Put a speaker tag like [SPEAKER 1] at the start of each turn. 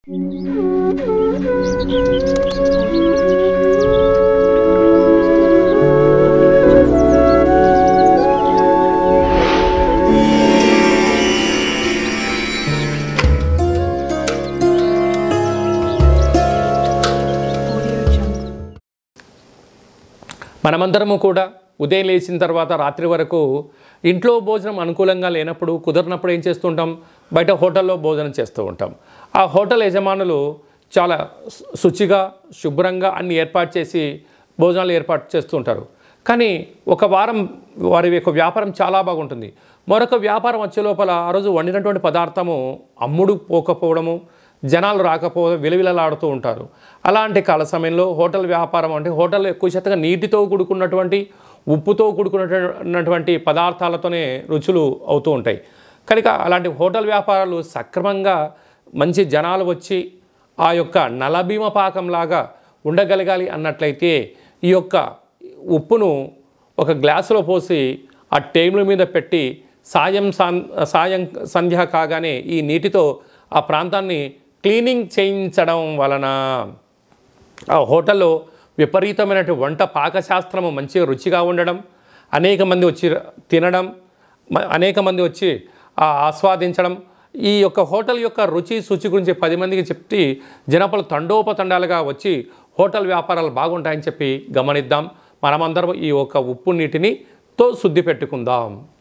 [SPEAKER 1] మనమందరము కూడా ఉదయం లేచిన తర్వాత రాత్రి వరకు ఇంట్లో భోజనం అనుకూలంగా లేనప్పుడు కుదరనప్పుడు ఏం చేస్తుంటాం, బయట హోటల్లో భోజనం చేస్తూ ఉంటాం. ఆ హోటల్ యజమానులు చాలా శుచిగా శుభ్రంగా అన్ని ఏర్పాటు చేసి భోజనాలు ఏర్పాటు చేస్తూ ఉంటారు. కానీ ఒక వారం వారి యొక్క వ్యాపారం చాలా బాగుంటుంది. మరొక వ్యాపారం వచ్చే లోపల ఆ రోజు వండినటువంటి పదార్థము అమ్ముడు పోకపోవడము, జనాలు రాకపోవడం, విలవిలలాడుతూ ఉంటారు. అలాంటి కాల సమయంలో హోటల్ వ్యాపారం అంటే హోటల్ ఎక్కువ శాతంగా నీటితో కూడుకున్నటువంటి, ఉప్పుతో కూడుకున్నటువంటి పదార్థాలతోనే రుచులు అవుతూ ఉంటాయి. కనుక అలాంటి హోటల్ వ్యాపారాలు సక్రమంగా మంచి జనాలు వచ్చి ఆ యొక్క నలభీమ పాకంలాగా ఉండగలగాలి అన్నట్లయితే ఈ యొక్క ఉప్పును ఒక గ్లాసులో పోసి ఆ టేబుల్ మీద పెట్టి సాయం సంధ్య కాగానే ఈ నీటితో ఆ ప్రాంతాన్ని క్లీనింగ్ చేయించడం వలన ఆ హోటల్లో విపరీతమైనటువంటి వంట పాకశాస్త్రము మంచిగా రుచిగా ఉండడం, అనేక మంది వచ్చి తినడం, అనేక మంది వచ్చి ఆస్వాదించడం, ఈ యొక్క హోటల్ యొక్క రుచి శుచి గురించి 10 మందికి చెప్పి జనపలు తండోపతండాలుగా వచ్చి హోటల్ వ్యాపారాలు బాగుంటాయని చెప్పి గమనిద్దాం. మనమందరం ఈ యొక్క ఉప్పు నీటిని తో శుద్ధి పెట్టుకుందాం.